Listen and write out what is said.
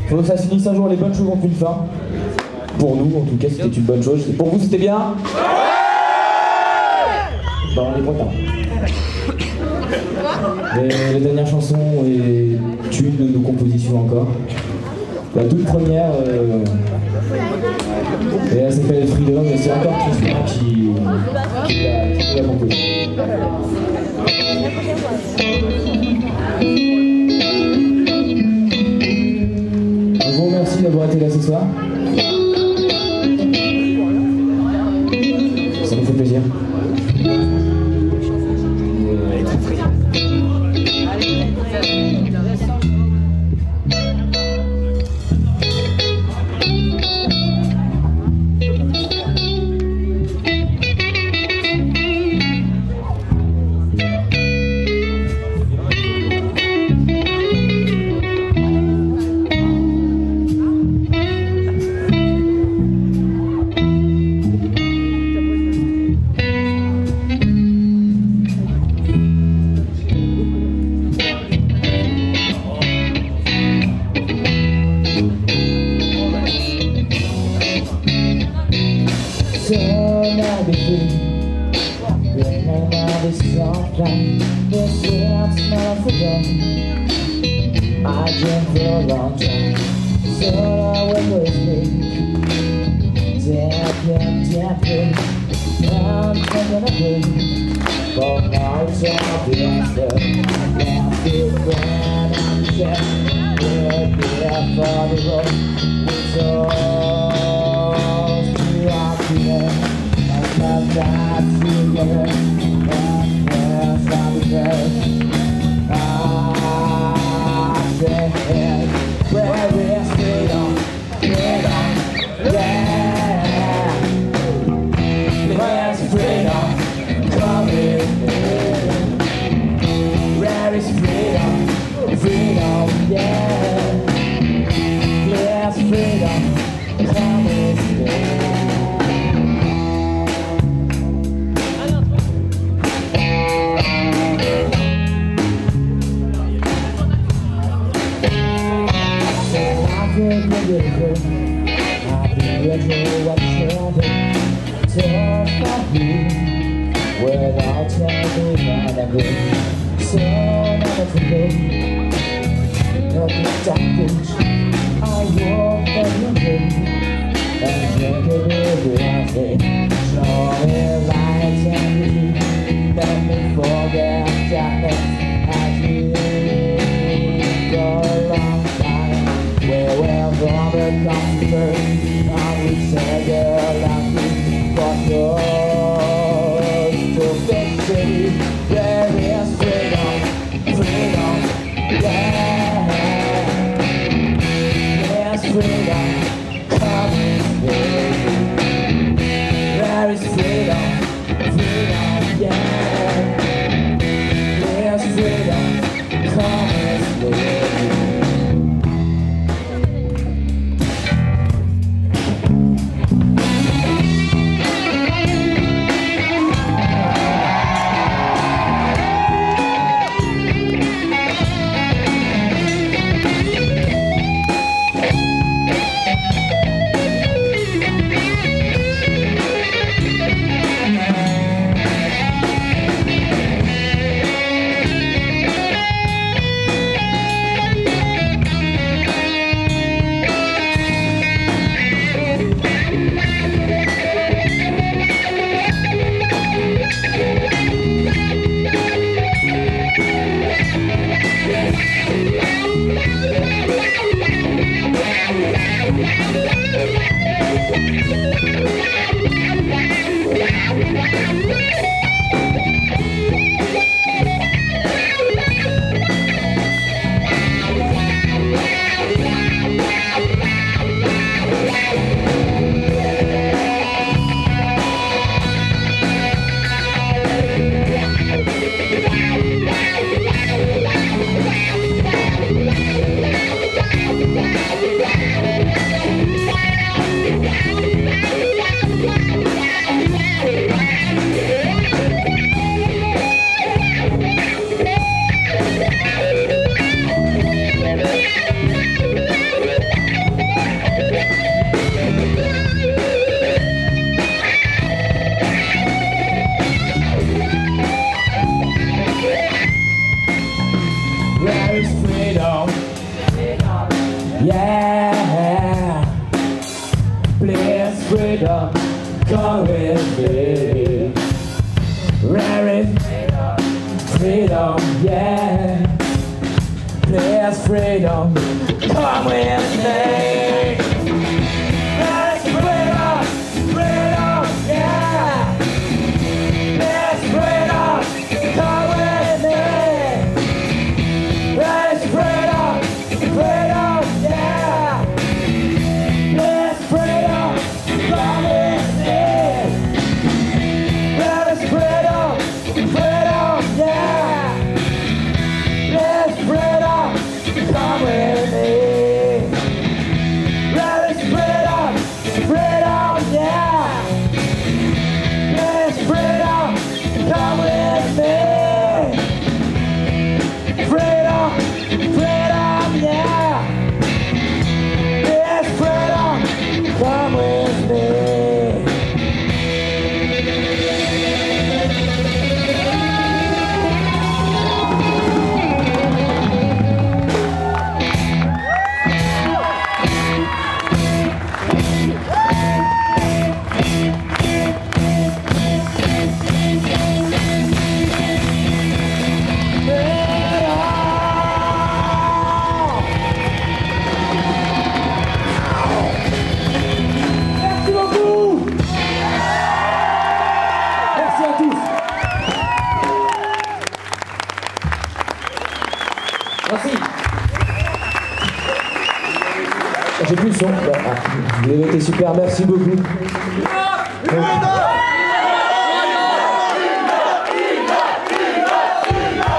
Faut que ça se finisse un jour, les bonnes choses ont une fin. Pour nous, en tout cas, c'était une bonne chose. Pour vous, c'était bien? Bah, on est content. La dernière chanson est une de nos compositions encore. La toute première, elle s'appelle Freedom, et c'est encore Tristan qui l'a composée. Je vous remercie d'avoir été là ce soir. Ça nous fait plaisir. I dreamt for a long time, so I went with me. Tapping, I'm taking a break. For now it's all the answer. Left it when I'm just we'll be up for the road. With all the argument, I'm not that together. And there's not the best. Where is freedom? Freedom, yeah. Where's freedom? Coming. Where is freedom? Freedom, yeah. Where's freedom? Coming. I'll be ready what you're doing. Talk about me without telling that I'm good. So never forget, nothing stopping. I walk on your way and drink it every day. Show me lights and you let me forget darkness as you go along. From the comfort, I would say girl, I'm for yours to victory. There is freedom, freedom, yeah. There's freedom coming, baby. There is freedom, freedom, yeah. There's freedom coming, baby. Yeah, please freedom, come with me. Where is freedom? Yeah, please freedom, come with me. There's freedom, freedom, yeah. There's freedom, come with me. There's freedom, freedom, yeah. There's freedom, come with me. There's freedom, freedom, yeah. There's freedom, come with me. There's freedom, freedom, yeah. There's freedom, come with me. Freedom, freedom, yeah. There's freedom, come with me. Merci. J'ai plus le son. Vous avez été super, merci beaucoup.